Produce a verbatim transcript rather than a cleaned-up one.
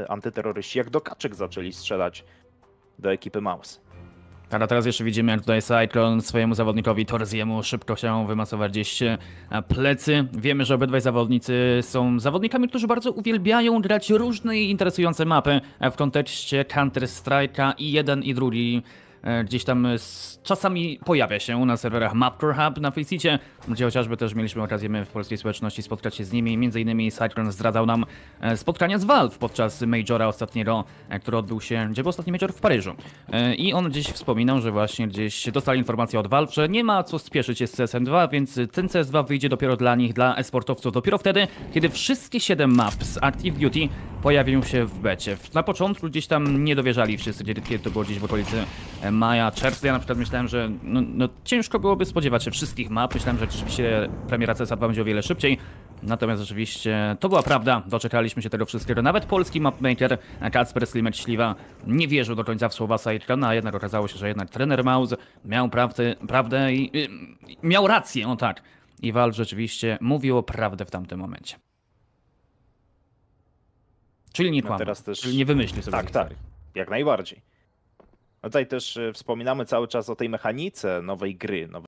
antyterroryści jak do kaczek zaczęli strzelać do ekipy Mouse. A teraz jeszcze widzimy, jak tutaj Cyclone swojemu zawodnikowi Torziemu szybko chciał wymasować gdzieś plecy. Wiemy, że obydwaj zawodnicy są zawodnikami, którzy bardzo uwielbiają grać różne i interesujące mapy w kontekście Counter-Strike'a i jeden i drugi gdzieś tam czasami pojawia się na serwerach Mapcore Hub na Faceicie, gdzie chociażby też mieliśmy okazję my w polskiej społeczności spotkać się z nimi. Między innymi Cyclone zdradzał nam spotkania z Valve podczas Majora ostatniego, który odbył się, gdzie był ostatni Major? W Paryżu. I on gdzieś wspominał, że właśnie gdzieś dostali informację od Valve, że nie ma co spieszyć się z C S M dwa, więc ten C S dwa wyjdzie dopiero dla nich, dla esportowców, dopiero wtedy, kiedy wszystkie siedem map z Active Duty pojawią się w becie. Na początku gdzieś tam nie dowierzali wszyscy, kiedy to było gdzieś w okolicy maja, czerwca. Ja na przykład myślałem, że no, no, ciężko byłoby spodziewać się wszystkich map. Myślałem, że rzeczywiście premiera C S dwa będzie o wiele szybciej. Natomiast rzeczywiście to była prawda. Doczekaliśmy się tego wszystkiego. Nawet polski mapmaker Kacper Slimek Śliwa nie wierzył do końca w słowa Cyclona, a jednak okazało się, że jednak trener Mouse miał prawdę, prawdę i yy, miał rację, o tak. I Valve rzeczywiście mówił prawdę w tamtym momencie. Czyli nie No kłamał, teraz też... czyli nie wymyślił sobie. Tak, tak, jak najbardziej. No tutaj też wspominamy cały czas o tej mechanice nowej gry, nowej